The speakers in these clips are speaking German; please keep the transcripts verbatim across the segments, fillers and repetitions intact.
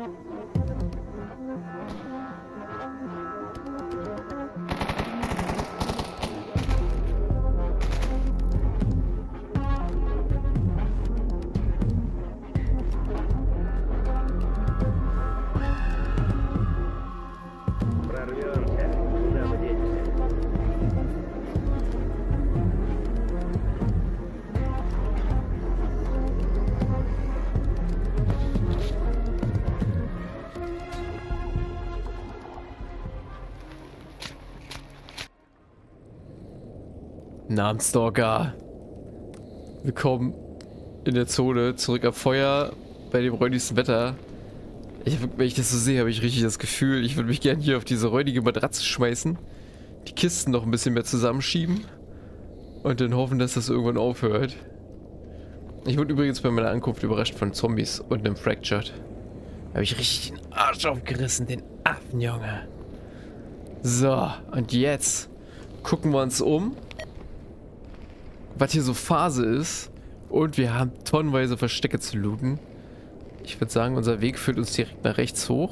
Namensstalker. Willkommen in der Zone, zurück am Feuer, bei dem räudigsten Wetter. Ich, wenn ich das so sehe, habe ich richtig das Gefühl, ich würde mich gerne hier auf diese räudige Matratze schmeißen, die Kisten noch ein bisschen mehr zusammenschieben und dann hoffen, dass das irgendwann aufhört. Ich wurde übrigens bei meiner Ankunft überrascht von Zombies und einem Fractured. Da habe ich richtig den Arsch aufgerissen, den Affen, Junge. So, und jetzt gucken wir uns um, was hier so Phase ist. Und wir haben tonnenweise Verstecke zu looten. Ich würde sagen, unser Weg führt uns direkt nach rechts hoch.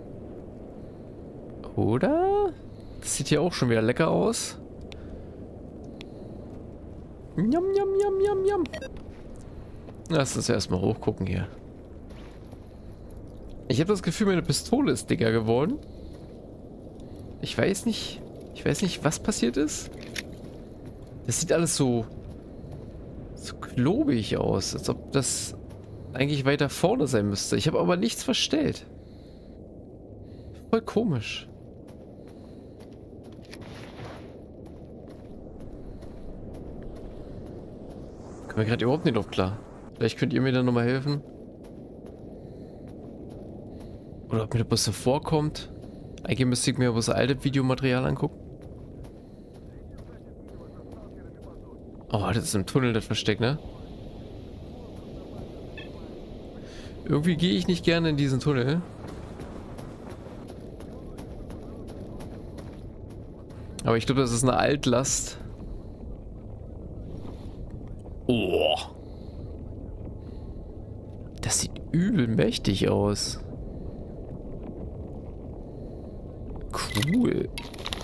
Oder? Das sieht hier auch schon wieder lecker aus. Njam, njam, njam, njam, njam. Lass uns erstmal hochgucken hier. Ich habe das Gefühl, meine Pistole ist dicker geworden. Ich weiß nicht, ich weiß nicht, was passiert ist. Das sieht alles so, so klobig aus, als ob das eigentlich weiter vorne sein müsste. Ich habe aber nichts verstellt. Voll komisch. Kommt mir gerade überhaupt nicht drauf klar. Vielleicht könnt ihr mir dann nochmal helfen. Oder ob mir das bloß so vorkommt. Eigentlich müsste ich mir bloß alte Videomaterial angucken. Oh, das ist im Tunnel das Versteck, ne? Irgendwie gehe ich nicht gerne in diesen Tunnel. Aber ich glaube, das ist eine Altlast. Oh. Das sieht übel mächtig aus. Cool.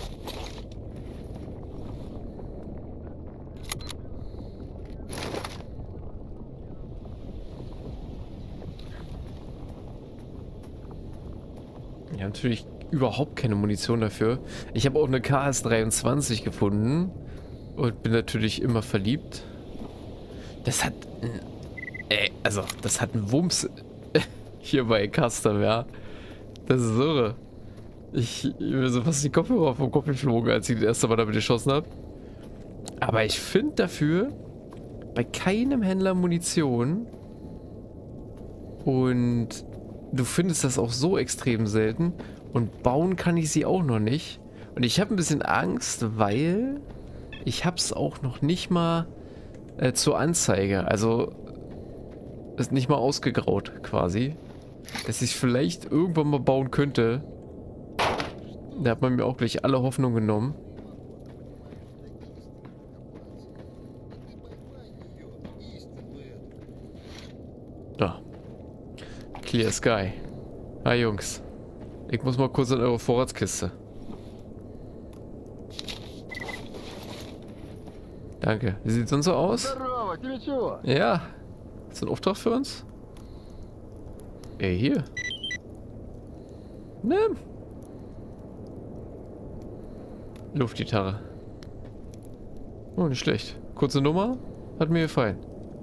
Ja, natürlich überhaupt keine Munition dafür. Ich habe auch eine K S dreiundzwanzig gefunden und bin natürlich immer verliebt. Das hat, ey, also das hat einen Wumms hier bei Custom, ja. Das ist irre. Ich, mir so fast die Kopfhörer vom Kopf geflogen, als ich das erste Mal damit geschossen habe. Aber ich finde dafür bei keinem Händler Munition. Und du findest das auch so extrem selten. Und bauen kann ich sie auch noch nicht. Und ich habe ein bisschen Angst, weil ich habe es auch noch nicht mal äh, zur Anzeige. Also ist nicht mal ausgegraut quasi. Dass ich vielleicht irgendwann mal bauen könnte. Da hat man mir auch gleich alle Hoffnung genommen. Da. Clear Sky. Hi Jungs. Ich muss mal kurz in eure Vorratskiste. Danke. Wie sieht es sonst so aus? Ja. Ist das ein Auftrag für uns? Ey, hier. Nimm. Luftgitarre. Oh, nicht schlecht. Kurze Nummer. Hat mir gefallen.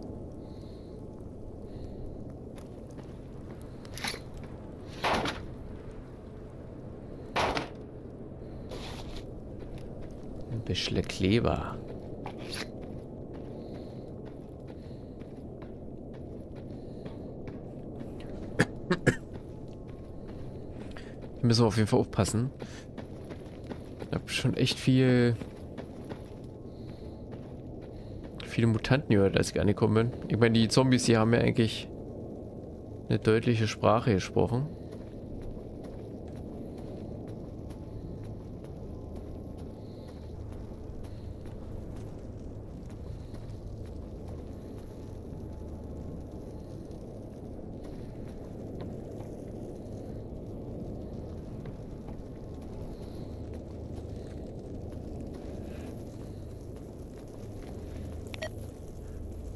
Ein bisschen Kleber. Wir müssen auf jeden Fall aufpassen. Ich habe schon echt viel viele Mutanten gehört, als ich angekommen bin. Ich meine, die Zombies, die haben ja eigentlich eine deutliche Sprache gesprochen.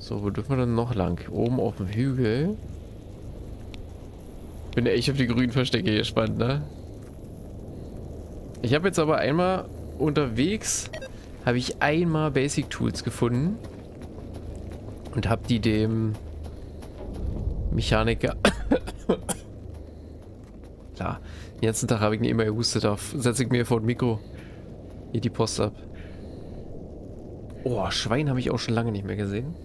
So, wo dürfen wir dann noch lang? Oben auf dem Hügel. Bin echt auf die grünen Verstecke gespannt, ne? Ich habe jetzt aber einmal unterwegs, habe ich einmal Basic Tools gefunden. Und habe die dem Mechaniker... Klar, den ganzen Tag habe ich nicht immer gehustet auf. Setze ich mir vor das Mikro. Hier die Post ab. Oh, Schwein habe ich auch schon lange nicht mehr gesehen.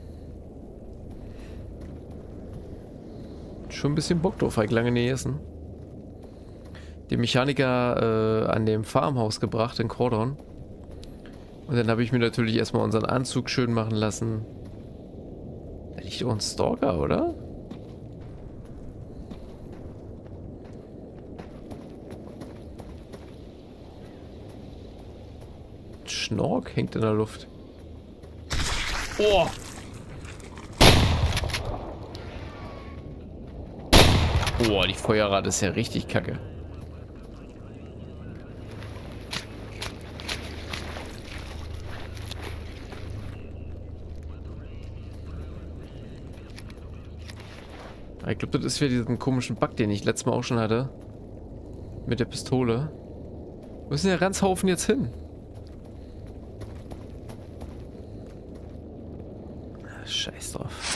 Schon ein bisschen Bock drauf, habe ich lange nicht essen. Den Mechaniker äh, an dem Farmhaus gebracht in Cordon. Und dann habe ich mir natürlich erstmal unseren Anzug schön machen lassen. Da liegt doch ein Stalker, oder? Ein Schnork hängt in der Luft. Oh! Boah, die Feuerrate ist ja richtig kacke. Ich glaube, das ist wieder diesen komischen Bug, den ich letztes Mal auch schon hatte. Mit der Pistole. Wo ist denn der Ranzhaufen jetzt hin? Scheiß drauf.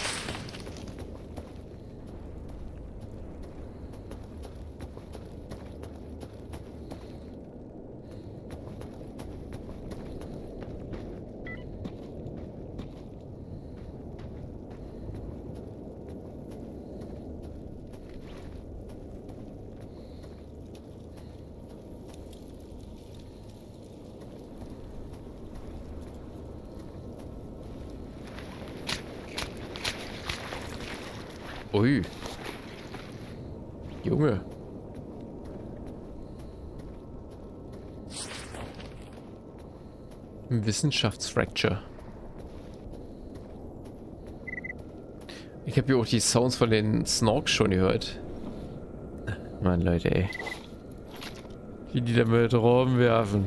Ui. Junge. Wissenschaftsfracture. Ich habe hier auch die Sounds von den Snorks schon gehört. Mann, Leute, ey. Wie die da mit Raum werfen.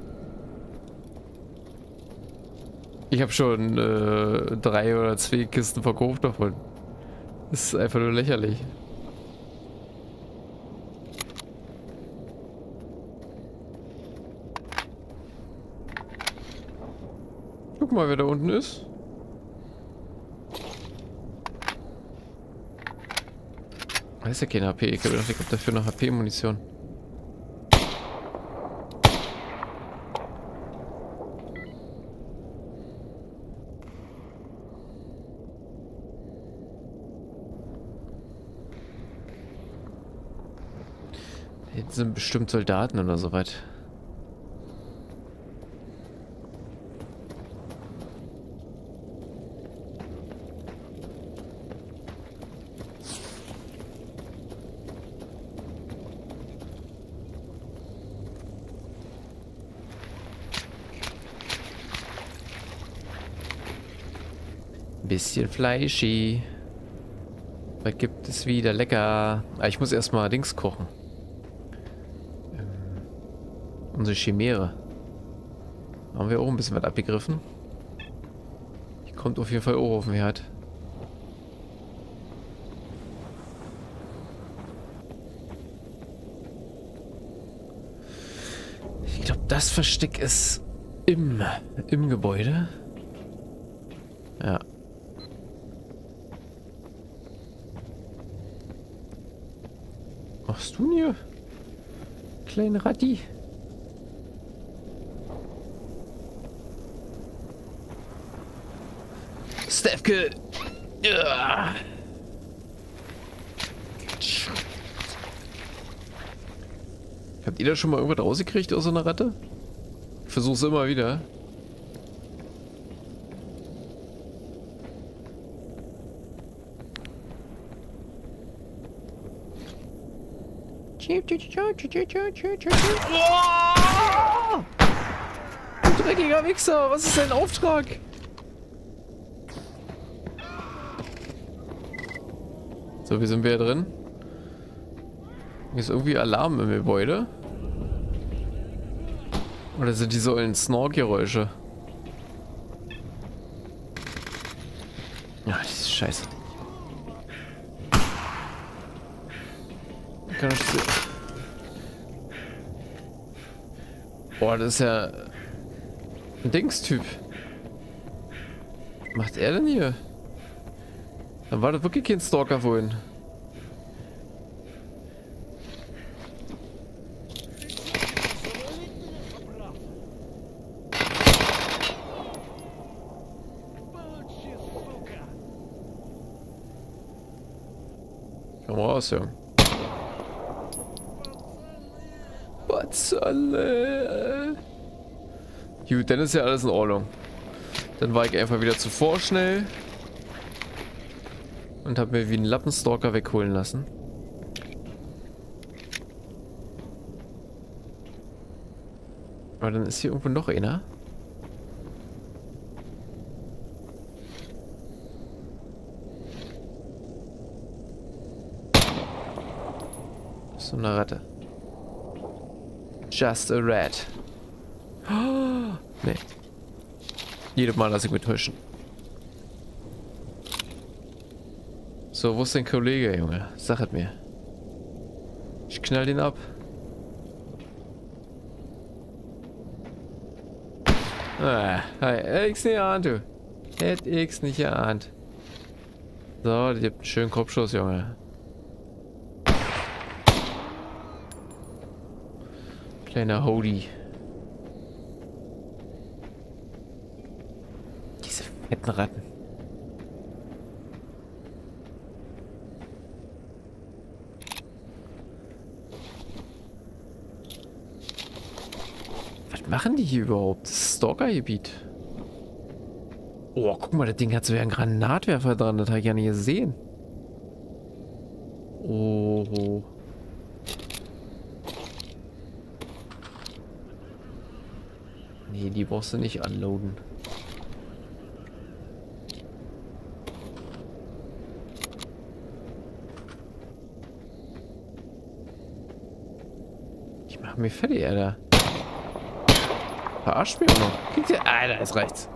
Ich habe schon äh, drei oder zwei Kisten verkauft davon. Das ist einfach nur lächerlich. Guck mal, wer da unten ist. Da ist ja kein H P. Ich habe gedacht, ich habe dafür noch H P-Munition. Jetzt sind bestimmt Soldaten oder so weit. Bisschen fleischig. Was gibt es wieder? Lecker. Ah, ich muss erstmal Dings kochen. Ähm, unsere Chimäre. Haben wir auch ein bisschen was abgegriffen. Die kommt auf jeden Fall auch auf den Herd. Ich glaube, das Versteck ist im, im Gebäude. Ja. Was machst du denn hier? Kleine Ratti. Stefke! Ja. Habt ihr da schon mal irgendwas rausgekriegt aus so einer Ratte? Ich versuch's immer wieder. Oh! Du dreckiger Wichser, was ist dein Auftrag? So, wie sind wir hier drin? Hier ist irgendwie Alarm im Gebäude. Oder sind die so in Snork-Geräusche? Ja, diese Scheiße. Kann ich sehen. Boah, das ist ja ein Dingstyp. Was macht er denn hier? Dann war das wirklich kein Stalker vorhin. Komm raus, Junge. Was alle? Gut, dann ist ja alles in Ordnung. Dann war ich einfach wieder zu vorschnell. Und habe mir wie einen Lappenstalker wegholen lassen. Aber dann ist hier irgendwo noch einer. So eine Ratte. Just a rat. Oh, nee. Jedes Mal lasse ich mich täuschen. So, wo ist dein Kollege, Junge? Sag es mir. Ich knall den ab. Ah, hätte ich's nicht erahnt, du. Hätte ich's nicht erahnt. So, die habt einen schönen Kopfschuss, Junge. Kleiner Hody. Diese fetten Ratten. Was machen die hier überhaupt? Das ist Stalker-Gebiet. Oh, guck mal, das Ding hat so einen Granatwerfer dran. Das habe ich ja nicht gesehen. Oh. Nee, die brauchst du nicht unloaden. Ich mach mich fertig, Alter. Verarscht mich auch noch. Kriegt ihr? Alter, jetzt reicht's.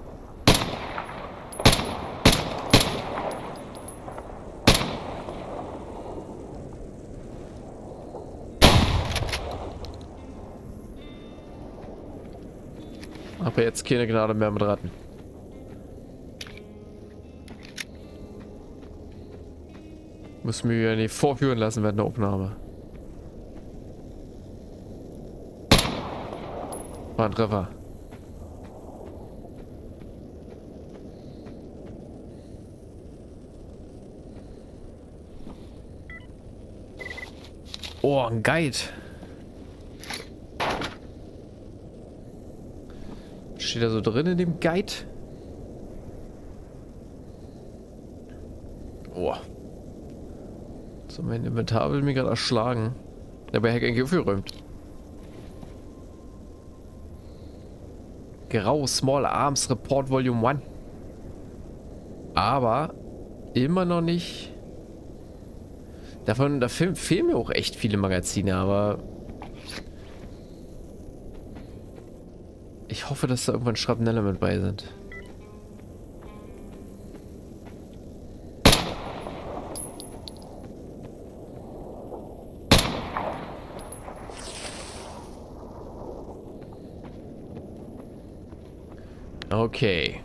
Aber jetzt keine Gnade mehr mit Ratten. Muss mir ja nicht vorführen lassen während der Aufnahme. War ein Treffer. Oh, ein Guide. Steht da so drin in dem Guide? Oh. So, mein Inventar will mich gerade erschlagen. Dabei hätte ich eigentlich aufgeräumt. Grau, Small Arms Report Volume eins. Aber immer noch nicht. Davon, da fehlen mir auch echt viele Magazine, aber ich hoffe, dass da irgendwann Schrapnelle mit bei sind. Okay.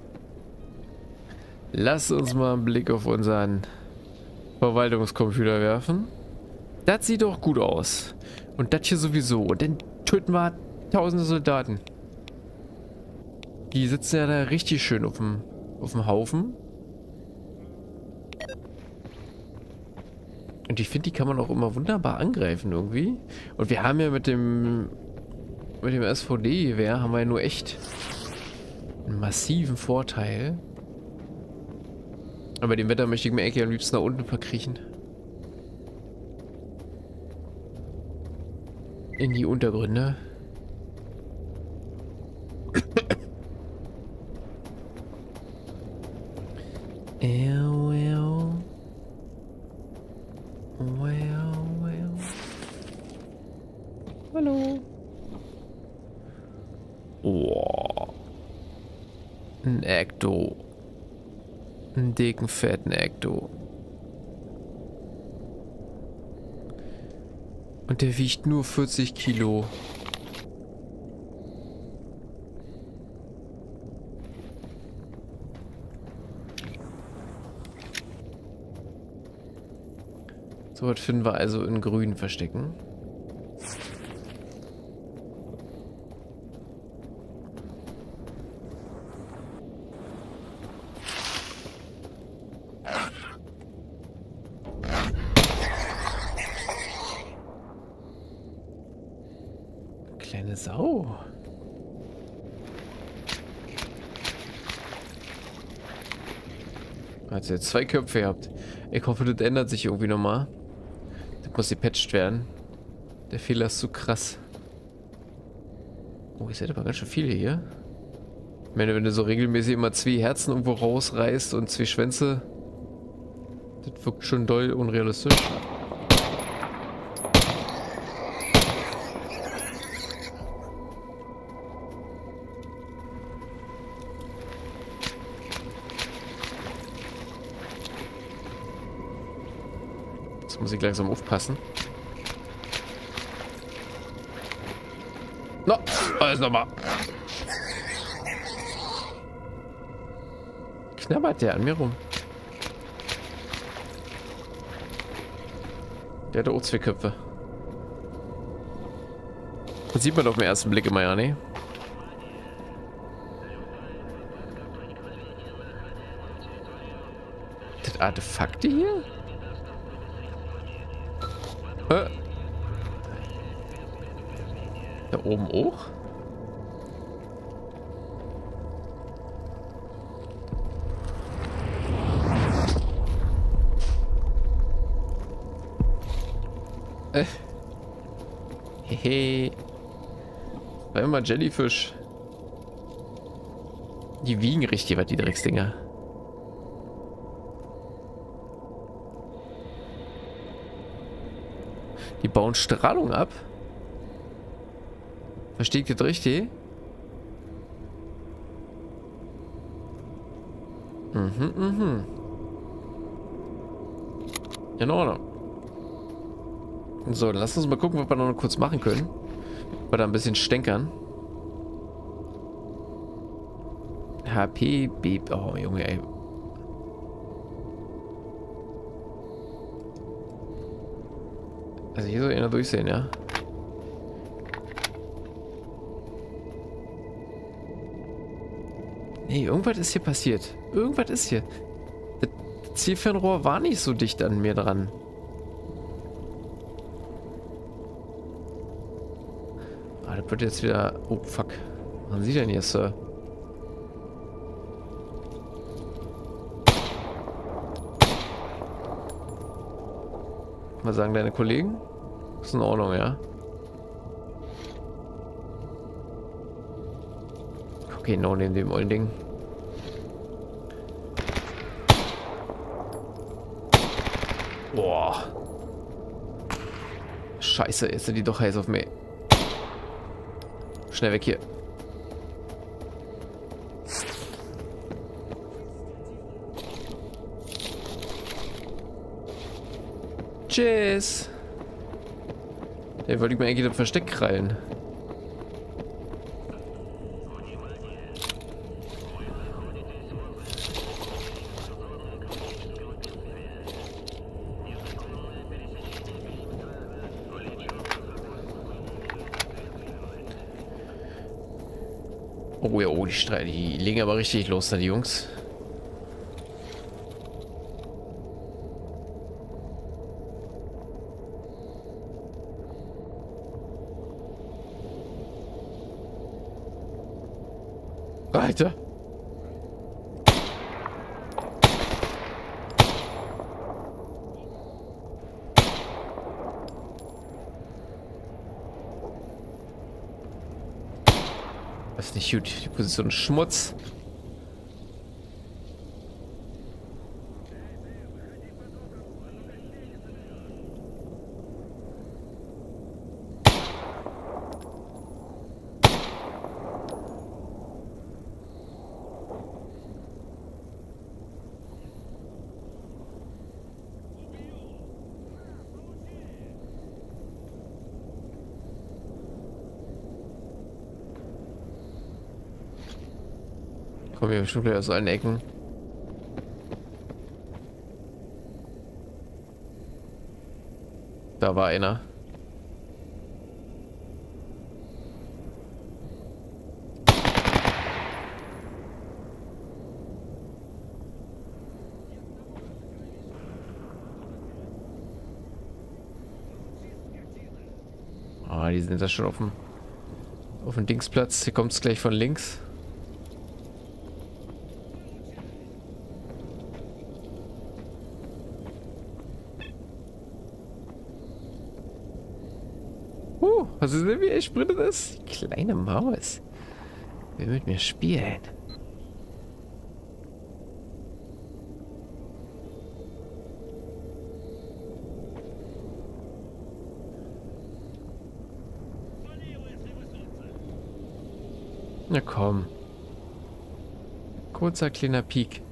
Lass uns mal einen Blick auf unseren Verwaltungscomputer werfen. Das sieht doch gut aus. Und das hier sowieso. Und dann töten wir tausende Soldaten. Die sitzen ja da richtig schön auf dem, auf dem Haufen. Und ich finde, die kann man auch immer wunderbar angreifen irgendwie. Und wir haben ja mit dem mit dem S V D-Gewehr haben wir ja nur echt einen massiven Vorteil. Aber bei dem Wetter möchte ich mir eigentlich am liebsten nach unten verkriechen. In die Untergründe. Ew, ew. Well, well. Hallo. Oh. Ein Ecto. Einen dicken, fetten Ecto. Und der wiegt nur vierzig Kilo. So was finden wir also in grünen Verstecken. Kleine Sau. Hat sie jetzt zwei Köpfe gehabt. Ich hoffe, das ändert sich irgendwie nochmal. Das muss gepatcht werden. Der Fehler ist zu krass. Oh, ich sehe aber ganz schön viele hier. Ich meine, wenn du so regelmäßig immer zwei Herzen irgendwo rausreißt und zwei Schwänze, das wirkt schon doll unrealistisch. Jetzt muss ich langsam aufpassen. No, alles nochmal. Knabbert der an mir rum. Der hat auch zwei Köpfe. Das sieht man auf den ersten Blick immer ja, ne? Das Artefakte hier? Äh. Da oben auch? Äh. Hehe. War immer Jellyfish. Die wiegen richtig, was die Drecksdinger. Die bauen Strahlung ab. Versteht ihr das richtig? Mhm, mhm. In Ordnung. So, dann lass uns mal gucken, was wir noch kurz machen können. Wir da ein bisschen stänkern. H P, B. Oh, Junge, ey. Also hier soll einer durchsehen, ja? Nee, irgendwas ist hier passiert. Irgendwas ist hier. Das Zielfernrohr war nicht so dicht an mir dran. Ah, das wird jetzt wieder... Oh, fuck. Was machen Sie denn hier, Sir? Was sagen deine Kollegen? Ist in Ordnung, ja? Okay, no, neben dem ollen Ding. Boah. Scheiße, jetzt sind die doch heiß auf mich. Schnell weg hier. Tschüss. Der wollte ich mir eigentlich das Versteck krallen. Oh ja, oh, die Streit, die legen aber richtig los da, die Jungs. Alter. Das ist nicht gut. Die Position ist Schmutz. kommen hier schon wieder aus allen Ecken. Da war einer. Ah, die sind da schon auf dem auf dem Dingsplatz. Hier kommt es gleich von links. Uh, hast du gesehen, wie er sprintet ist? Die kleine Maus. Will mit mir spielen. Na komm. Kurzer kleiner Peak.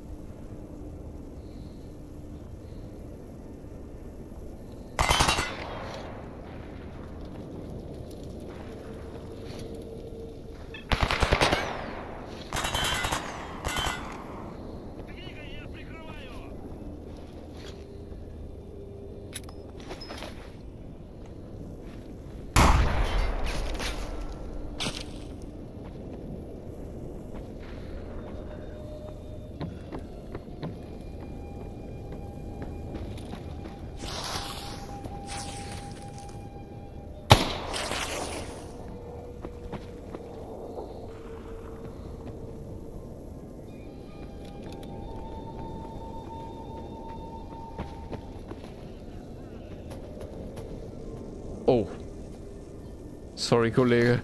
Oh. Sorry, Kollege.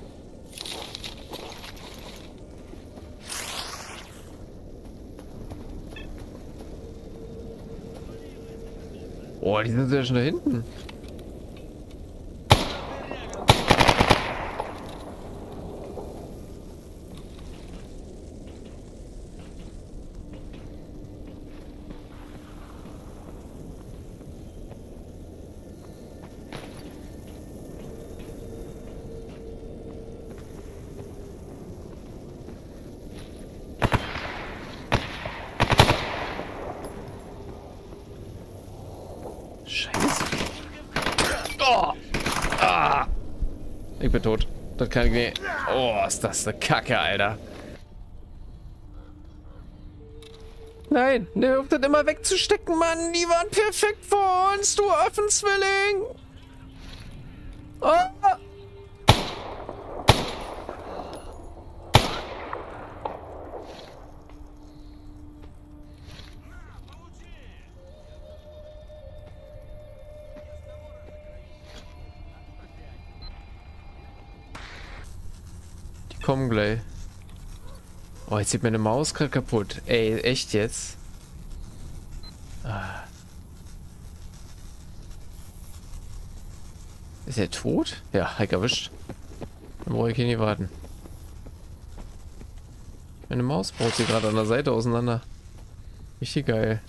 Oh, die sind ja schon da hinten. Scheiße. Oh. Ah. Ich bin tot. Das kann ich nicht. Oh, ist das eine Kacke, Alter. Nein, der hört das immer wegzustecken, Mann. Die waren perfekt vor uns, du Affenzwilling. Oh. Kommen gleich. Oh, jetzt sieht meine Maus gerade kaputt. Ey, echt jetzt? Ah. Ist er tot? Ja, Heik erwischt. Dann brauche ich hier nicht warten. Meine Maus baut sie gerade an der Seite auseinander. Richtig geil.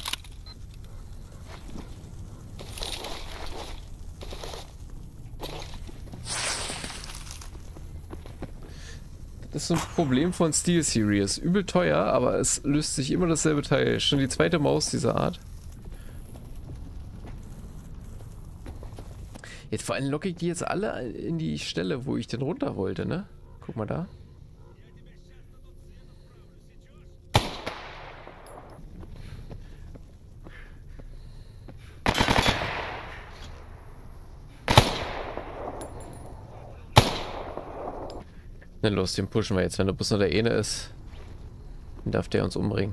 Das ist so ein Problem von SteelSeries. Übel teuer, aber es löst sich immer dasselbe Teil. Schon die zweite Maus dieser Art. Jetzt vor allem locke ich die jetzt alle in die Stelle, wo ich denn runter wollte, ne? Guck mal da. Na los, den pushen wir jetzt. Wenn der Bus noch der eine ist, dann darf der uns umbringen.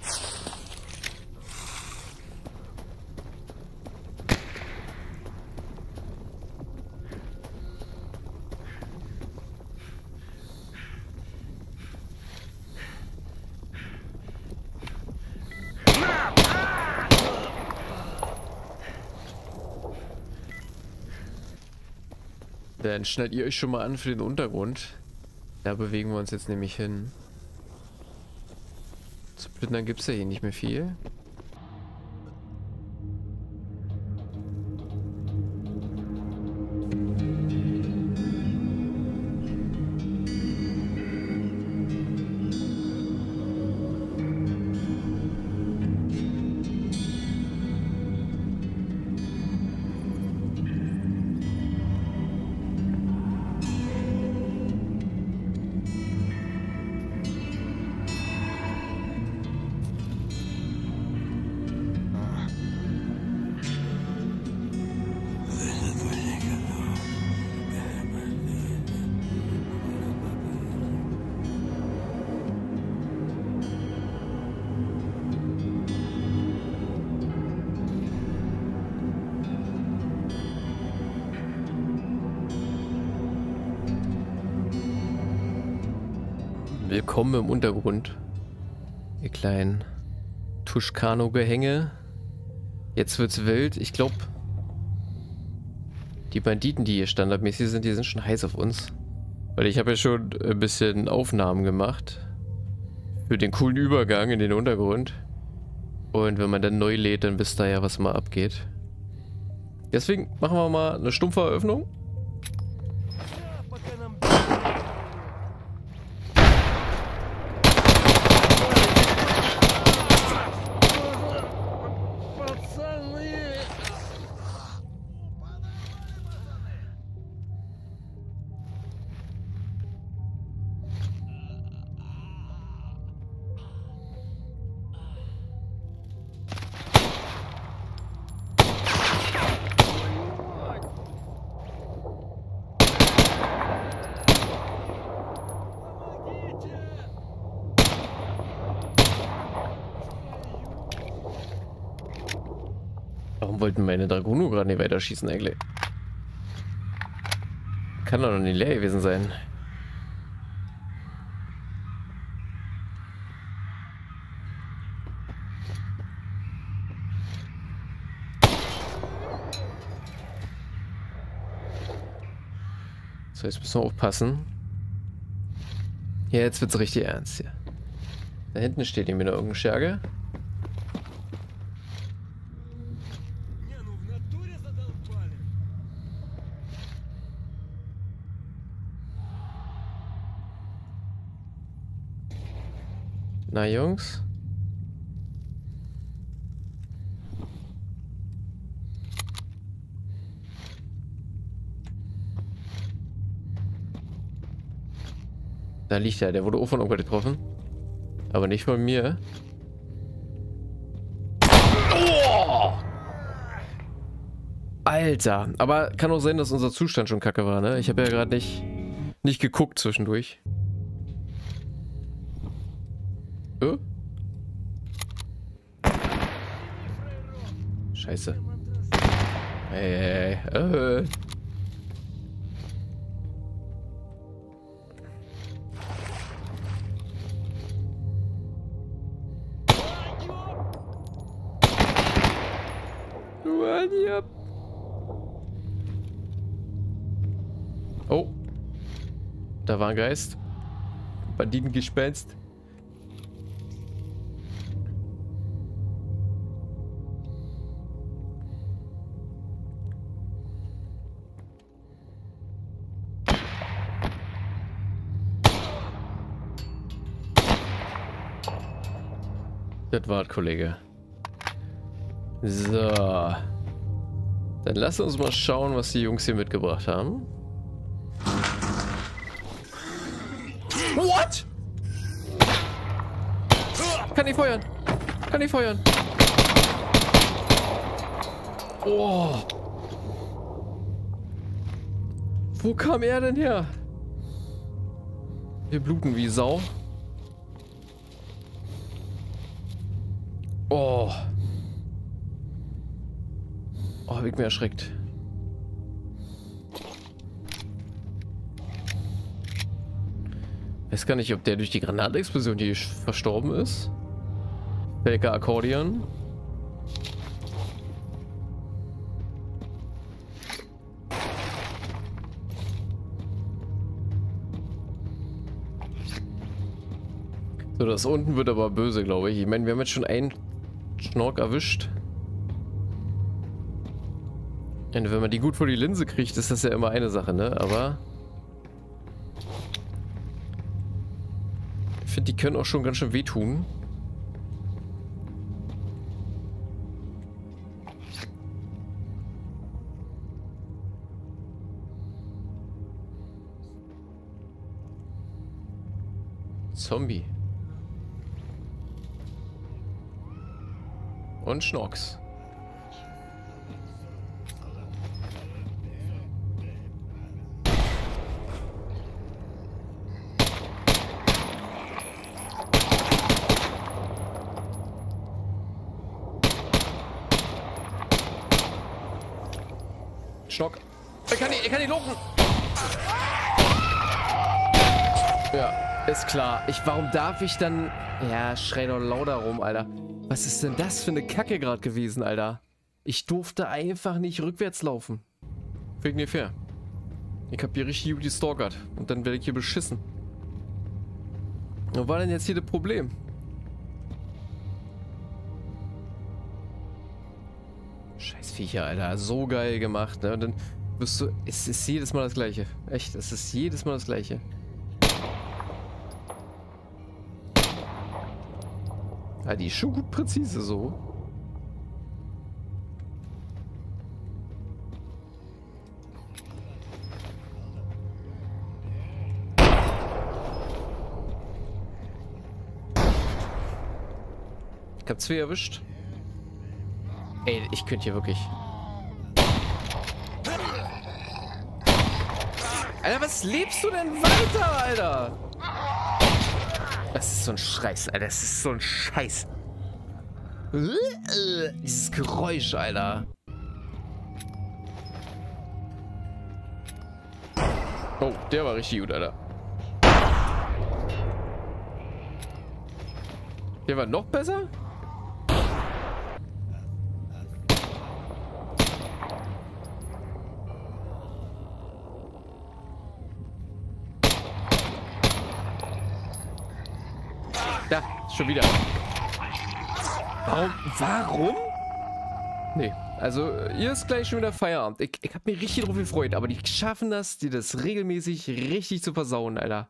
Dann schnallt ihr euch schon mal an für den Untergrund. Da bewegen wir uns jetzt nämlich hin. Zu plündern gibt es ja hier nicht mehr viel. Willkommen im Untergrund. Ihr kleinen Tuschkano-Gehänge. Jetzt wird's wild. Ich glaube, die Banditen, die hier standardmäßig sind, die sind schon heiß auf uns. Weil ich habe ja schon ein bisschen Aufnahmen gemacht. Für den coolen Übergang in den Untergrund. Und wenn man dann neu lädt, dann wisst ihr ja, was mal abgeht. Deswegen machen wir mal eine stumpfe Eröffnung. Warum wollten meine Dragono gerade nicht weiterschießen eigentlich? Kann doch noch nicht leer gewesen sein. So, jetzt müssen wir aufpassen. Ja, jetzt wird's richtig ernst hier. Da hinten steht ihm wieder irgendein Scherge. Na Jungs? Da liegt er, der wurde auch von irgendwann getroffen. Aber nicht von mir. Oh! Alter, aber kann auch sein, dass unser Zustand schon kacke war, ne? Ich habe ja gerade nicht, nicht geguckt zwischendurch. Äh? Scheiße. Ey, äh. Oh. Da war ein Geist. Banditengespenst. Das war's, Kollege. So. Dann lass uns mal schauen, was die Jungs hier mitgebracht haben. What? Kann ich feuern? Kann ich feuern? Oh. Wo kam er denn her? Wir bluten wie Sau. Oh. Oh, hab ich mir erschreckt. Weiß gar nicht, ob der durch die Granatexplosion hier verstorben ist. Welker Akkordeon. So, das unten wird aber böse, glaube ich. Ich meine, wir haben jetzt schon einen Schnork erwischt. Und wenn man die gut vor die Linse kriegt, ist das ja immer eine Sache, ne? Aber ich finde, die können auch schon ganz schön wehtun. Zombie. Und Schnorks. Schnock. Er kann nicht, er kann nicht lopen. Ja, Ist klar. Ich, warum darf ich dann... Ja, schrei doch lauter rum, Alter. Was ist denn das für eine Kacke gerade gewesen, Alter? Ich durfte einfach nicht rückwärts laufen. Wegen nicht fair. Ich hab hier richtig gut gestalkert. Und dann werde ich hier beschissen. Was war denn jetzt hier das Problem? Scheiß Viecher, Alter. So geil gemacht, ne? Und dann wirst du... Es ist jedes Mal das Gleiche. Echt, es ist jedes Mal das Gleiche. Ja, die ist schon gut präzise so. Ich hab zwei erwischt. Ey, ich könnte hier wirklich... Alter, was lebst du denn weiter, Alter? Das ist so ein Scheiß, Alter. Das ist so ein Scheiß. Dieses Geräusch, Alter. Oh, der war richtig gut, Alter. Der war noch besser? Da, schon wieder. Warum? Warum? Nee, also hier ist gleich schon wieder Feierabend. Ich, ich hab mich richtig drauf gefreut, aber die schaffen das, dir das regelmäßig richtig zu versauen, Alter.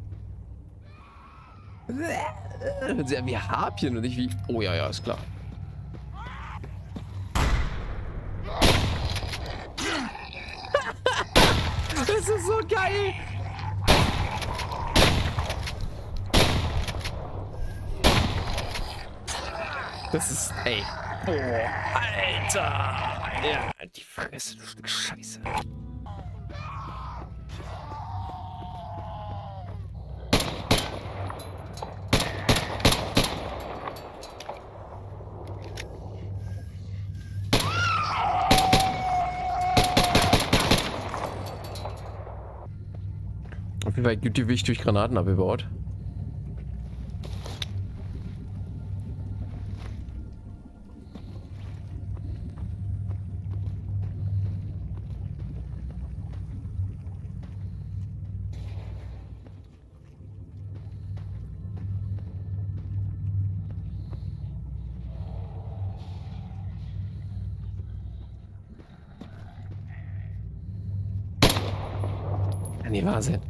Dann sind ja wie Harpien und nicht wie... Oh ja, ja, ist klar. Das ist so geil! Das ist... Ey. Boah, Alter! Ja, die Fresse, du Stück Scheiße. Auf jeden Fall gut die Wicht durch Granaten abgebaut. Nee, Wahnsinn.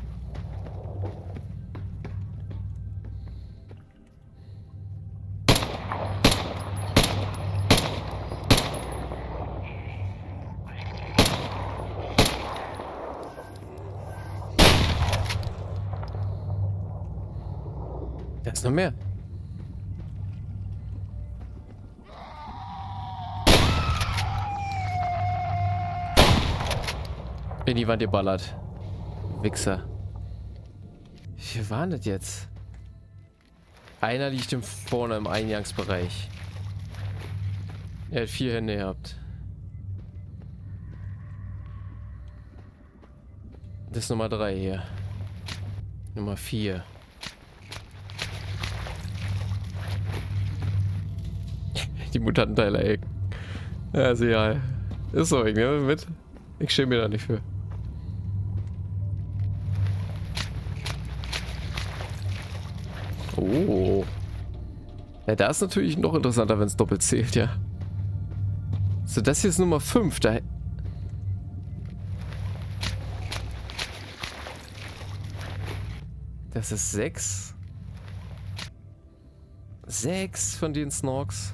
Da ist noch mehr. In die Wand geballert. Wichser. Wie viel waren das jetzt? Einer liegt im vorne im Eingangsbereich. Er hat vier Hände gehabt. Das ist Nummer drei hier. Nummer vier. Die Mutantenteile, ey. Ja, ist egal. Ist so, ich nehme mit. Ich schäme mir da nicht für. Oh. Ja, da ist natürlich noch interessanter, wenn es doppelt zählt, ja. So, das hier ist Nummer fünf. Da... Das ist sechs. Sechs von den Snorks.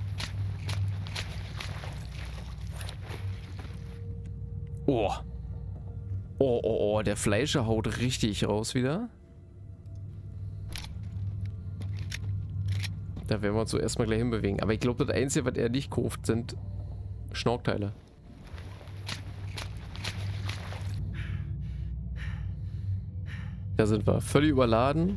Oh. Oh, oh, oh. Der Fleischer haut richtig raus wieder. Da werden wir uns so erstmal gleich hinbewegen. Aber ich glaube, das Einzige, was er nicht kauft, sind Schnorkteile. Da sind wir. Völlig überladen.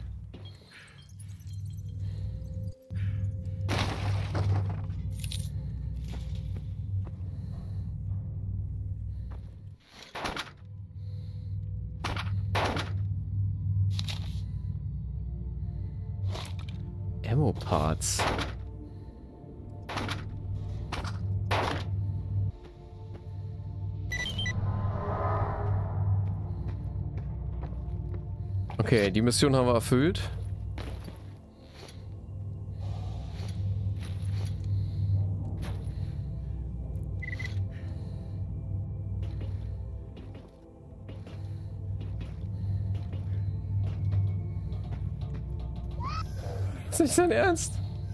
Ammo-Parts. Okay, die Mission haben wir erfüllt. Ist nicht dein Ernst?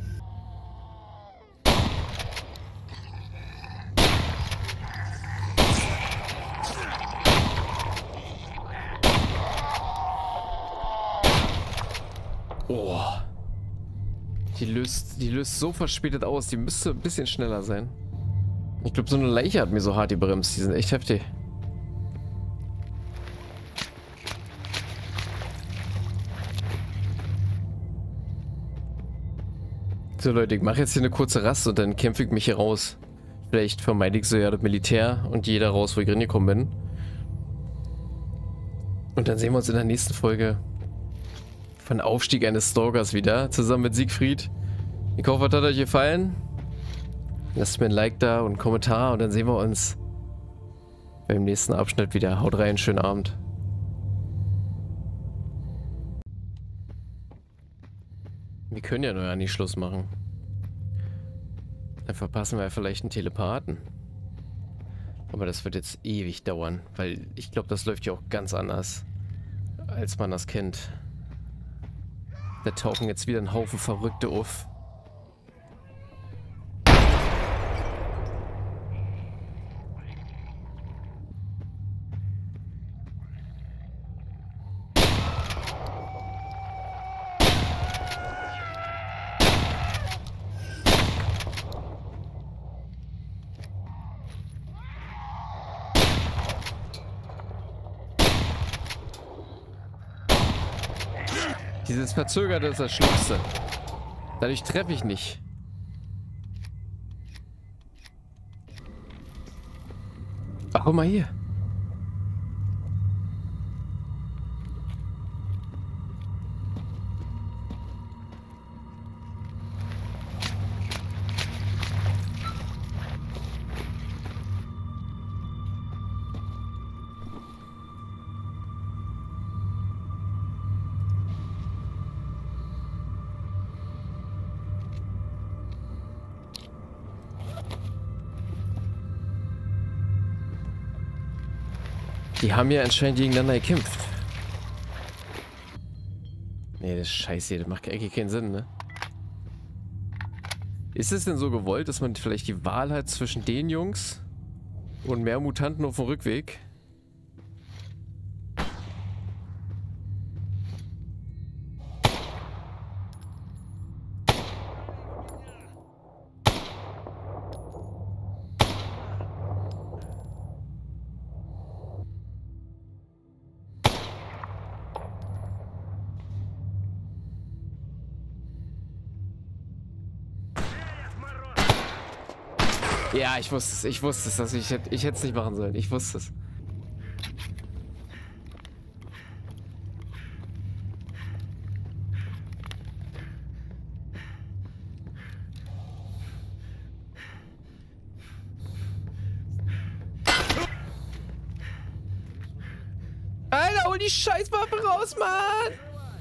Oh. Die löst, die löst so verspätet aus. Die müsste ein bisschen schneller sein. Ich glaube, so eine Leiche hat mir so hart gebremst. Die sind echt heftig. So Leute, ich mache jetzt hier eine kurze Rast und dann kämpfe ich mich hier raus. Vielleicht vermeide ich so ja das Militär und jeder raus, wo ich reingekommen bin. Und dann sehen wir uns in der nächsten Folge von Aufstieg eines Stalkers wieder, zusammen mit Siegfried. Ich hoffe, es hat euch gefallen. Lasst mir ein Like da und einen Kommentar und dann sehen wir uns beim nächsten Abschnitt wieder. Haut rein, schönen Abend. Wir können ja nur ja nicht Schluss machen. Dann verpassen wir ja vielleicht einen Telepathen. Aber das wird jetzt ewig dauern, weil ich glaube, das läuft ja auch ganz anders, als man das kennt. Da tauchen jetzt wieder ein Haufen Verrückte auf. Dieses Verzögerte ist das Schlimmste. Dadurch treffe ich nicht. Ach, guck mal hier. Die haben ja anscheinend gegeneinander gekämpft. Nee, das ist scheiße, das macht eigentlich keinen Sinn, ne? Ist es denn so gewollt, dass man vielleicht die Wahl hat zwischen den Jungs und mehr Mutanten auf dem Rückweg? Ja, ich wusste es. Ich wusste es. Dass ich hätte ich hätte es nicht machen sollen. Ich wusste es. Alter, hol die Scheißwaffe raus, Mann!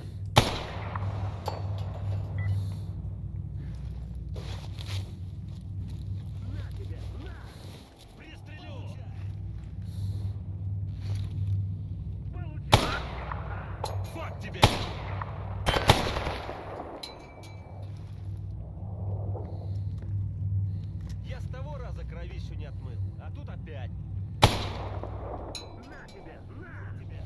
Я с того раза кровищу не отмыл, а тут опять. На тебе, на тебе.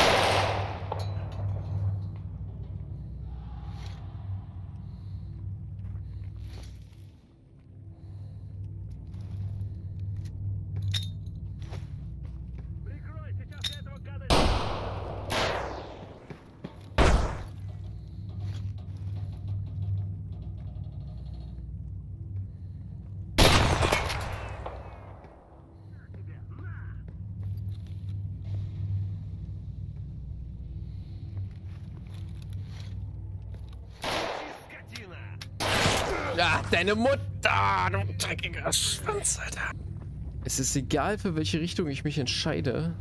Прикрой, сейчас я этого гада... Ja, deine Mutter, du dreckiger Schwanz, Alter. Es ist egal, für welche Richtung ich mich entscheide.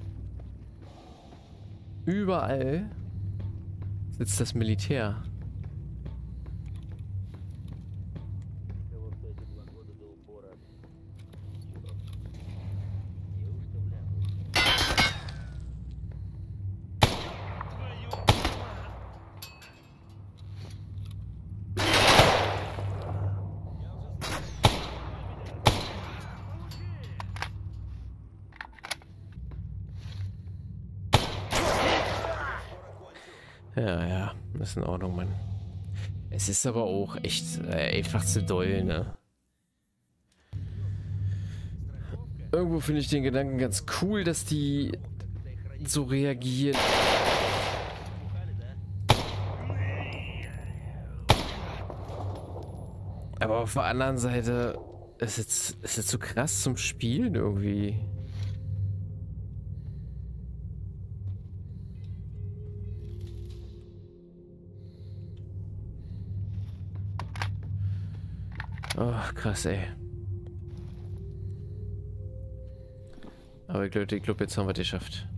Überall sitzt das Militär. Ja, ja, das ist in Ordnung, Mann. Es ist aber auch echt äh, einfach zu doll, ne? Irgendwo finde ich den Gedanken ganz cool, dass die so reagieren. Aber auf der anderen Seite ist jetzt, ist jetzt so krass zum Spielen irgendwie. Oh, krass, ey. Aber ich glaube, ich glaube, jetzt haben wir es geschafft.